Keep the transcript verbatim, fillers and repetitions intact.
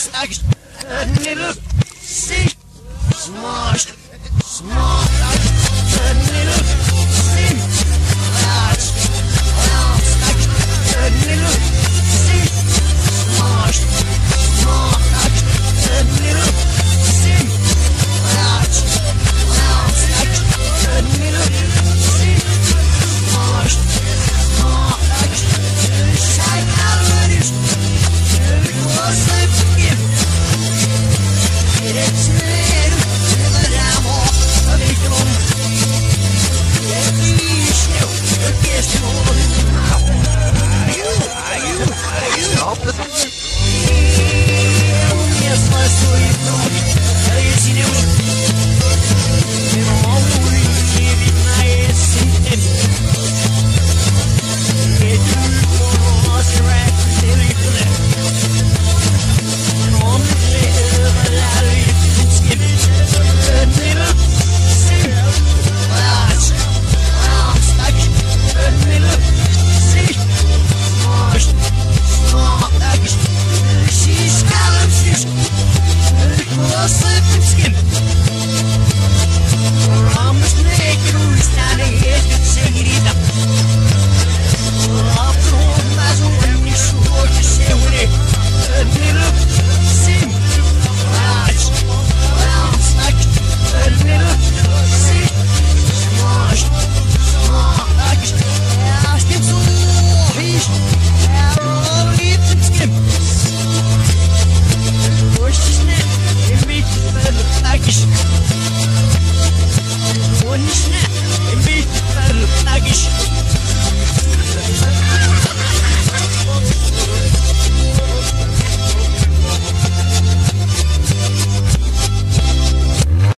Smash, little, see, smash, smash, little, see, smash, smash, little, see, smash, smash, little, see, smash, smash, little, see, smash, smash, shine out of it. Was I forgive? It's me, the devil, the victim. It's you, the guest. Are you, are you, are you?